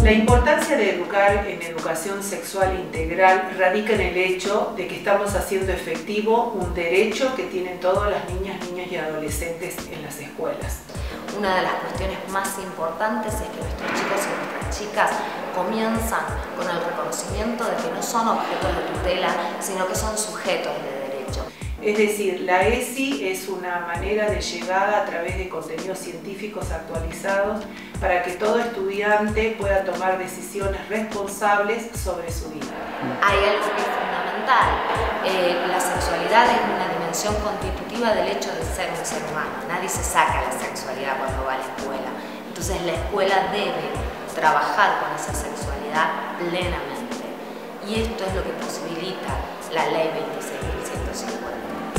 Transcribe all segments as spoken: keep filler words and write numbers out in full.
La importancia de educar en educación sexual integral radica en el hecho de que estamos haciendo efectivo un derecho que tienen todas las niñas, niños y adolescentes en las escuelas. Una de las cuestiones más importantes es que nuestros chicos y nuestras chicas comienzan con el reconocimiento de que no son objetos de tutela, sino que son sujetos de derecho. Es decir, la E S I es una manera de llegada a través de contenidos científicos actualizados para que todo estudiante pueda tomar decisiones responsables sobre su vida. Hay algo que es fundamental. Eh, la sexualidad es una dimensión constitutiva del hecho de ser un ser humano. Nadie se saca la sexualidad cuando va a la escuela. Entonces la escuela debe trabajar con esa sexualidad plenamente. Y esto es lo que posibilita la Ley veintiséis mil ciento cincuenta.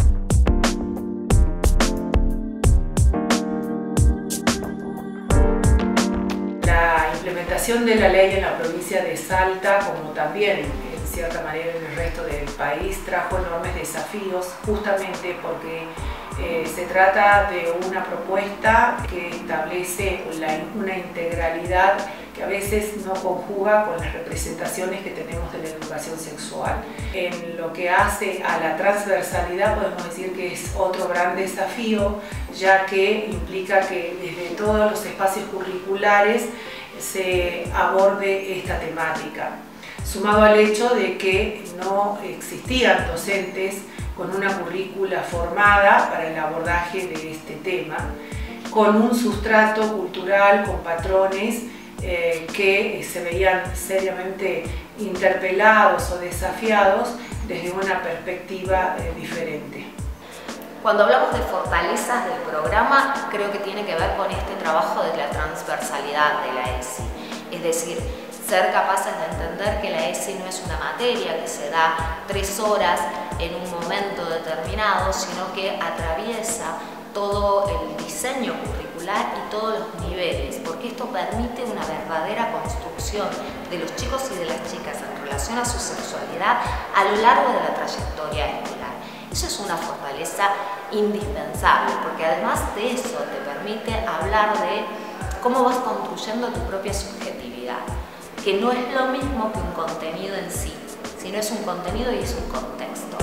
La implementación de la ley en la provincia de Salta, como también en cierta manera en el resto del país, trajo enormes desafíos justamente porque eh, se trata de una propuesta que establece la, una integralidad que a veces no conjuga con las representaciones que tenemos de la educación sexual. En lo que hace a la transversalidad podemos decir que es otro gran desafío, ya que implica que desde todos los espacios curriculares se aborde esta temática, sumado al hecho de que no existían docentes con una currícula formada para el abordaje de este tema, con un sustrato cultural, con patrones eh, que se veían seriamente interpelados o desafiados desde una perspectiva eh, diferente. Cuando hablamos de fortalezas del programa, creo que tiene que ver con este trabajo de la transversalidad de la E S I. Es decir, ser capaces de entender que la E S I no es una materia que se da tres horas en un momento determinado, sino que atraviesa todo el diseño curricular y todos los niveles, porque esto permite una verdadera construcción de los chicos y de las chicas en relación a su sexualidad a lo largo de la trayectoria escolar. Eso es una fortaleza indispensable, porque además de eso te permite hablar de cómo vas construyendo tu propia subjetividad, que no es lo mismo que un contenido en sí, sino es un contenido y es un contexto.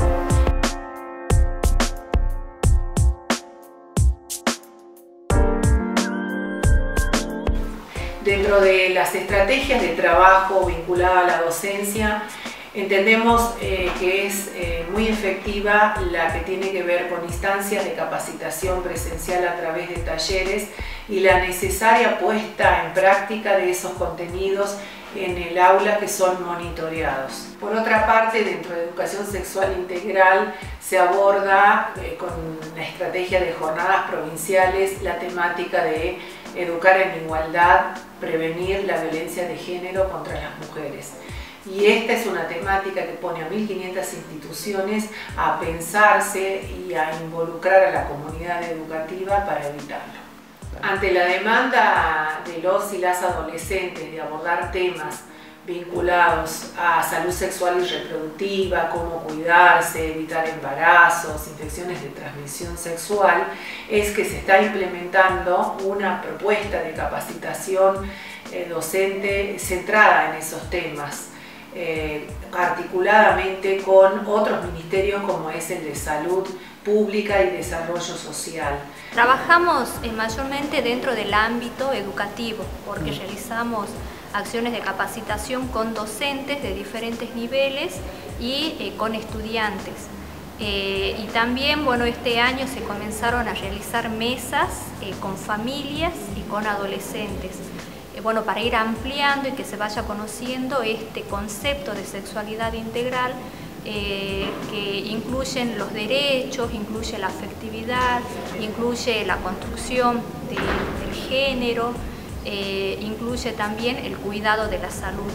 Dentro de las estrategias de trabajo vinculada a la docencia, entendemos eh, que es eh, muy efectiva la que tiene que ver con instancias de capacitación presencial a través de talleres y la necesaria puesta en práctica de esos contenidos en el aula que son monitoreados. Por otra parte, dentro de educación sexual integral se aborda eh, con la estrategia de jornadas provinciales la temática de educar en igualdad, prevenir la violencia de género contra las mujeres. Y esta es una temática que pone a mil quinientas instituciones a pensarse y a involucrar a la comunidad educativa para evitarlo. Ante la demanda de los y las adolescentes de abordar temas vinculados a salud sexual y reproductiva, cómo cuidarse, evitar embarazos, infecciones de transmisión sexual, es que se está implementando una propuesta de capacitación eh, docente centrada en esos temas. Eh, articuladamente con otros ministerios como es el de Salud Pública y Desarrollo Social. Trabajamos eh, mayormente dentro del ámbito educativo porque mm. realizamos acciones de capacitación con docentes de diferentes niveles y eh, con estudiantes. Eh, y también, bueno, este año se comenzaron a realizar mesas eh, con familias y con adolescentes. Bueno, para ir ampliando y que se vaya conociendo este concepto de sexualidad integral eh, que incluyen los derechos, incluye la afectividad, incluye la construcción de, del género, eh, incluye también el cuidado de la salud.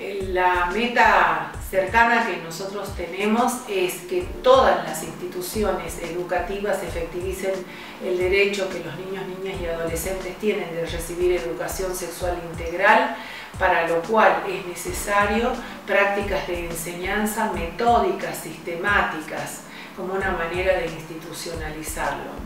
La meta cercana que nosotros tenemos es que todas las instituciones educativas efectivicen el derecho que los niños, niñas y adolescentes tienen de recibir educación sexual integral, para lo cual es necesario prácticas de enseñanza metódicas, sistemáticas, como una manera de institucionalizarlo.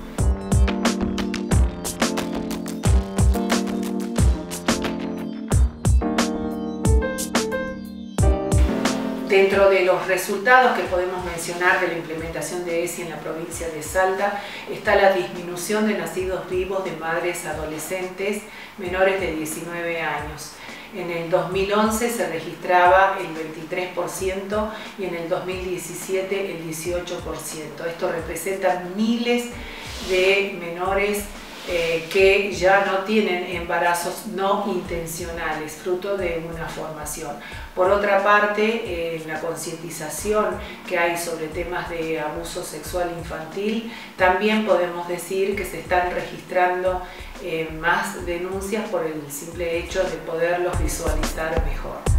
Dentro de los resultados que podemos mencionar de la implementación de E S I en la provincia de Salta está la disminución de nacidos vivos de madres adolescentes menores de diecinueve años. En el dos mil once se registraba el veintitrés por ciento y en el dos mil diecisiete el dieciocho por ciento. Esto representa miles de menores eh, que ya no tienen embarazos no intencionales, fruto de una formación. Por otra parte, eh, la concientización que hay sobre temas de abuso sexual infantil, también podemos decir que se están registrando eh, más denuncias por el simple hecho de poderlos visualizar mejor.